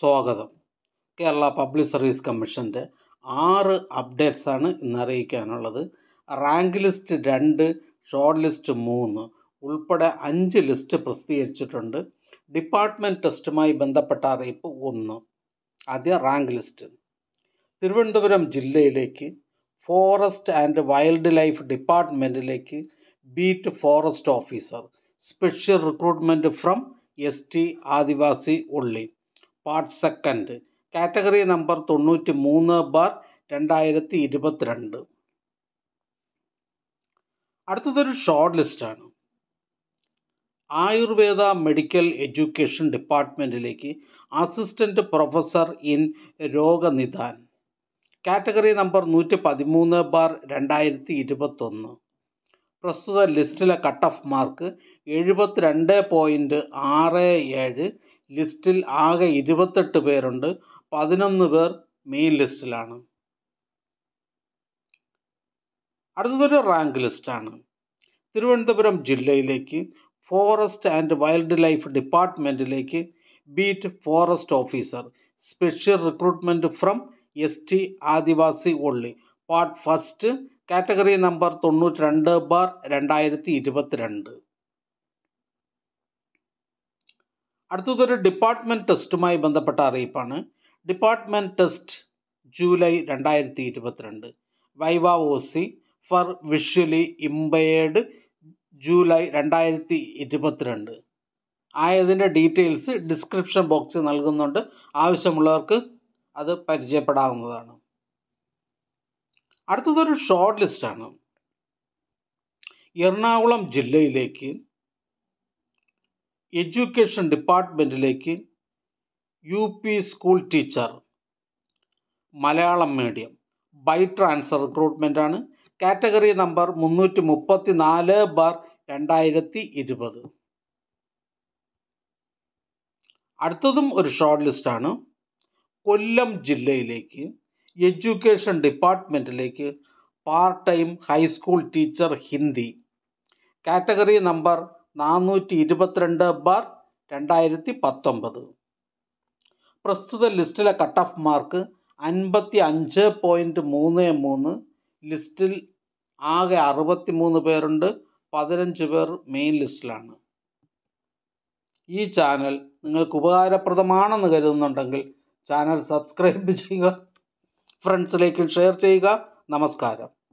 സ്വാഗതം. Kerala public service കമ്മീഷൻ്റെ 6 അപ്ഡേറ്റ്സാണ് ഇന്ന് അറിയിക്കാനുള്ളത്. റാങ്ക് ലിസ്റ്റ് 2, ഷോർട്ട് ലിസ്റ്റ് 3 ഉൾപ്പെടെ 5 ലിസ്റ്റ് പ്രസിദ്ധീകരിച്ചിട്ടുണ്ട്. ഡിപ്പാർട്ട്മെൻറ്റ് ടെസ്റ്റുമായി ബന്ധപ്പെട്ട അറിയിപ്പ് 1. ആദ്യം റാങ്ക് ലിസ്റ്റ്. തിരുവനന്തപുരം ജില്ലയിലേക്ക് ഫോറസ്റ്റ് ആൻഡ് വൈൽഡ് ലൈഫ് ഡിപ്പാർട്ട്മെൻറ്റിലേക്ക് beat forest officer special recruitment from ST Adivasi ഉള്ളി. Part 2, category number 93/2022. അടുത്തതൊരു ഷോർട്ട് ലിസ്റ്റാണ്. ആയുർവേദ മെഡിക്കൽ എഡ്യൂക്കേഷൻ ഡിപ്പാർട്ട്മെൻറ്റിലേക്ക് അസിസ്റ്റൻറ്റ് പ്രൊഫസർ ഇൻ രോഗനിദാൻ. Category number 113/2021. പ്രസ്തുത ലിസ്റ്റിലെ കട്ട് ഓഫ് മാർക്ക് 72.67. ലിസ്റ്റിൽ ആകെ 28 പേരുണ്ട്. 11 പേർ മെയിൻ ലിസ്റ്റിലാണ്. അടുത്തതൊരു റാങ്ക് ലിസ്റ്റാണ്. തിരുവനന്തപുരം ജില്ലയിലേക്ക് ഫോറസ്റ്റ് ആൻഡ് വൈൽഡ് ലൈഫ് ഡിപ്പാർട്ട്മെൻറ്റിലേക്ക് beat forest officer special recruitment from ST Adivasi ഉള്ളി. Part 1, category number 92/2022. അടുത്തതൊരു ഡിപ്പാർട്ട്മെൻറ്റ് ടെസ്റ്റുമായി ബന്ധപ്പെട്ട അറിയിപ്പാണ്. Department test July 2022. Viva OC for visually impaired July 2022. ആയതിൻ്റെ ഡീറ്റെയിൽസ് ഡിസ്ക്രിപ്ഷൻ ബോക്സിൽ നൽകുന്നുണ്ട്. ആവശ്യമുള്ളവർക്ക് അത് പരിചയപ്പെടാവുന്നതാണ്. അടുത്തതൊരു ഷോർട്ട് ലിസ്റ്റാണ്. എറണാകുളം ജില്ലയിലേക്ക് എഡ്യൂക്കേഷൻ ഡിപ്പാർട്ട്മെൻറ്റിലേക്ക് UP school teacher Malayalam medium by transfer റിക്രൂട്ട്മെൻറ്റാണ്. Category number 334/2020. അടുത്തതും ഒരു ഷോർട്ട് ലിസ്റ്റാണ്. കൊല്ലം ജില്ലയിലേക്ക് എഡ്യൂക്കേഷൻ ഡിപ്പാർട്ട്മെൻറ്റിലേക്ക് part time high school teacher Hindi. Category number 422/2019. പ്രസ്തുത ലിസ്റ്റിലെ കട്ട് ഓഫ് മാർക്ക് 55.33. ലിസ്റ്റിൽ ആകെ 63 പേരുണ്ട്. 15 പേർ മെയിൻ ലിസ്റ്റിലാണ്. ഈ ചാനൽ നിങ്ങൾക്ക് ഉപകാരപ്രദമാണെന്ന് കരുതുന്നുണ്ടെങ്കിൽ ചാനൽ സബ്സ്ക്രൈബ് ചെയ്യുക, ഫ്രണ്ട്സിലേക്കും ഷെയർ ചെയ്യുക. നമസ്കാരം.